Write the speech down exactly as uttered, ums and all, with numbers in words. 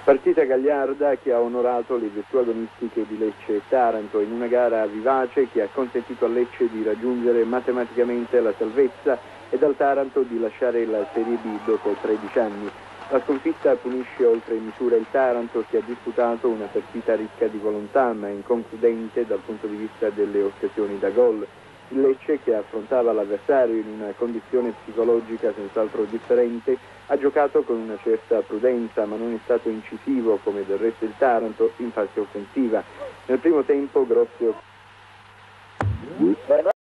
Partita gagliarda che ha onorato le virtù agonistiche di Lecce e Taranto in una gara vivace che ha consentito a Lecce di raggiungere matematicamente la salvezza ed al Taranto di lasciare la Serie B dopo tredici anni. La sconfitta punisce oltre misura il Taranto, che ha disputato una partita ricca di volontà ma inconcludente dal punto di vista delle occasioni da gol. Il Lecce, che affrontava l'avversario in una condizione psicologica senz'altro differente, ha giocato con una certa prudenza, ma non è stato incisivo come del resto il Taranto in fase offensiva. Nel primo tempo Grossi